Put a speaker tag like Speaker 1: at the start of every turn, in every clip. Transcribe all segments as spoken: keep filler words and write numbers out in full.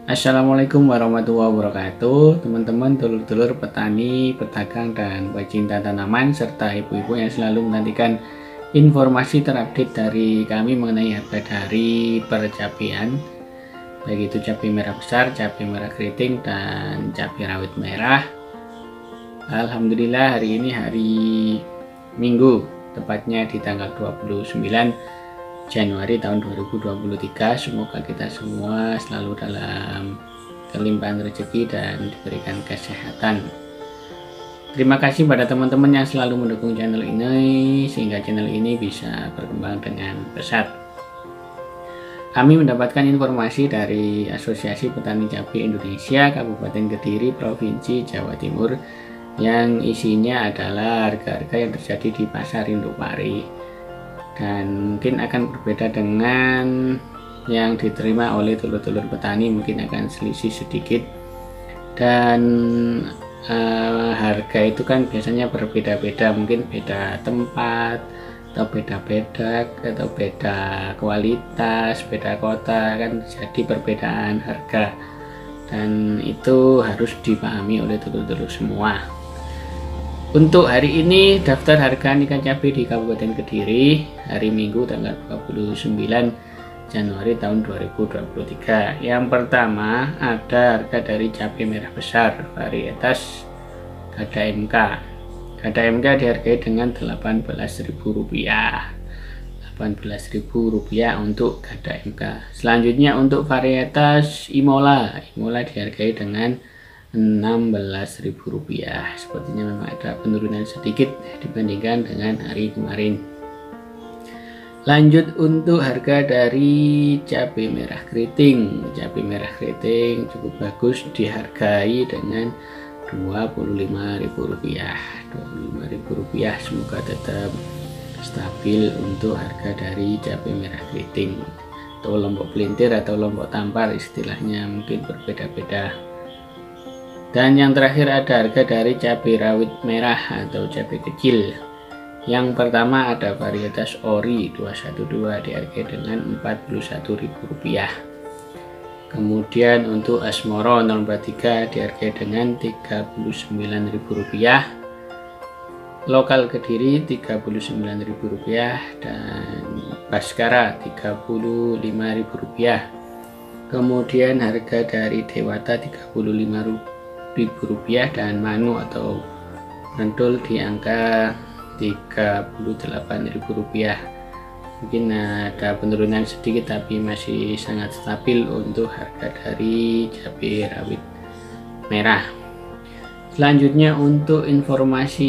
Speaker 1: Assalamualaikum warahmatullahi wabarakatuh, teman-teman, dulur-dulur petani, pedagang, dan pecinta tanaman, serta ibu-ibu yang selalu menantikan informasi terupdate dari kami mengenai harga dari percapian, baik itu cabai merah besar, cabai merah keriting, dan cabai rawit merah. Alhamdulillah hari ini hari Minggu, tepatnya di tanggal dua puluh sembilan Januari tahun dua ribu dua puluh tiga. Semoga kita semua selalu dalam kelimpahan rezeki dan diberikan kesehatan. Terima kasih pada teman-teman yang selalu mendukung channel ini sehingga channel ini bisa berkembang dengan pesat. Kami mendapatkan informasi dari Asosiasi Petani Cabai Indonesia Kabupaten Kediri, Provinsi Jawa Timur, yang isinya adalah harga-harga yang terjadi di pasar Indopari, dan mungkin akan berbeda dengan yang diterima oleh telur-telur petani, mungkin akan selisih sedikit. Dan eh, harga itu kan biasanya berbeda-beda, mungkin beda tempat atau beda beda atau beda kualitas, beda kota, kan jadi perbedaan harga, dan itu harus dipahami oleh telur-telur semua. Untuk hari ini daftar harga ikan cabai di Kabupaten Kediri hari Minggu tanggal dua puluh sembilan Januari tahun dua ribu dua puluh tiga. Yang pertama ada harga dari cabai merah besar varietas Gada M K. Gada M K dihargai dengan delapan belas ribu rupiah. delapan belas ribu rupiah untuk Gada M K. Selanjutnya untuk varietas Imola. Imola dihargai dengan enam belas ribu rupiah. Sepertinya memang ada penurunan sedikit dibandingkan dengan hari kemarin. Lanjut untuk harga dari cabai merah keriting. Cabai merah keriting cukup bagus, dihargai dengan dua puluh lima ribu rupiah. dua puluh lima ribu rupiah, semoga tetap stabil untuk harga dari cabai merah keriting. Atau lombok pelintir atau lombok tampar istilahnya mungkin berbeda-beda. Dan yang terakhir ada harga dari cabai rawit merah atau cabai kecil. Yang pertama ada varietas Ori dua satu dua dihargai dengan empat puluh satu ribu rupiah. Kemudian untuk Asmoro nol empat tiga dihargai dengan tiga puluh sembilan ribu rupiah. Lokal Kediri tiga puluh sembilan ribu rupiah, dan Baskara tiga puluh lima ribu rupiah. Kemudian harga dari Dewata tiga puluh lima ribu rupiah, dan Manu atau Rentul di angka tiga puluh delapan ribu rupiah. Mungkin ada penurunan sedikit tapi masih sangat stabil untuk harga dari cabai rawit merah. Selanjutnya untuk informasi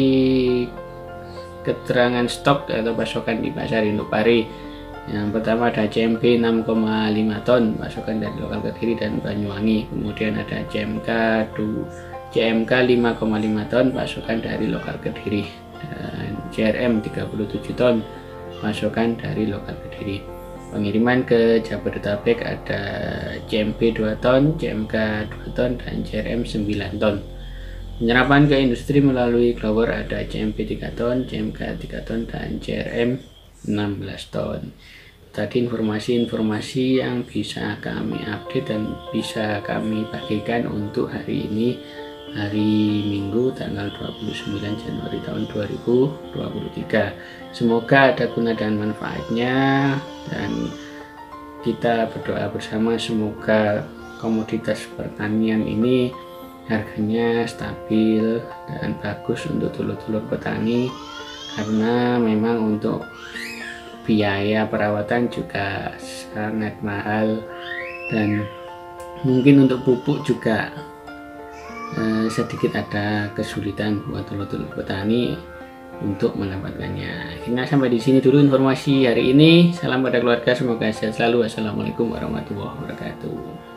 Speaker 1: keterangan stok atau pasokan di pasar Indopari. Yang pertama ada C M K enam koma lima ton pasokan dari lokal Kediri dan Banyuwangi. Kemudian ada C M K C M K lima koma lima ton pasokan dari lokal Kediri, dan C R M tiga puluh tujuh ton pasokan dari lokal Kediri. Pengiriman ke Jabodetabek ada C M P dua ton, C M K dua ton, dan C R M sembilan ton. Penyerapan ke industri melalui grower ada C M P tiga ton, C M K tiga ton, dan C R M enam belas ton. Tadi informasi-informasi yang bisa kami update dan bisa kami bagikan untuk hari ini, hari Minggu tanggal dua puluh sembilan Januari tahun dua ribu dua puluh tiga. Semoga ada guna dan manfaatnya, dan kita berdoa bersama semoga komoditas pertanian ini harganya stabil dan bagus untuk telur-telur petani, karena memang untuk biaya perawatan juga sangat mahal, dan mungkin untuk pupuk juga eh, sedikit ada kesulitan buat telur-telur petani untuk mendapatkannya. Akhirnya sampai di sini dulu informasi hari ini. Salam pada keluarga, semoga sehat selalu. Wassalamualaikum warahmatullahi wabarakatuh.